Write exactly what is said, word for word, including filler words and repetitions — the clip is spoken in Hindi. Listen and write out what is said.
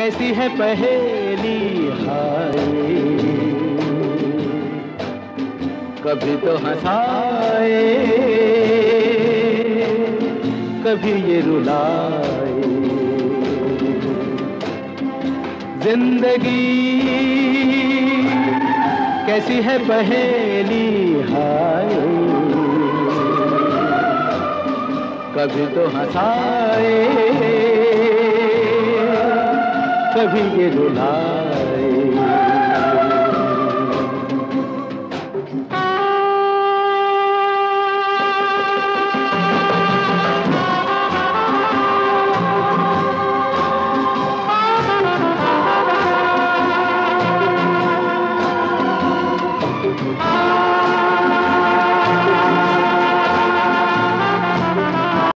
कैसी है पहेली हाय, कभी तो हंसाए कभी ये रुलाए। जिंदगी कैसी है पहेली हाय, कभी तो हंसाए कभी ये रुलाए।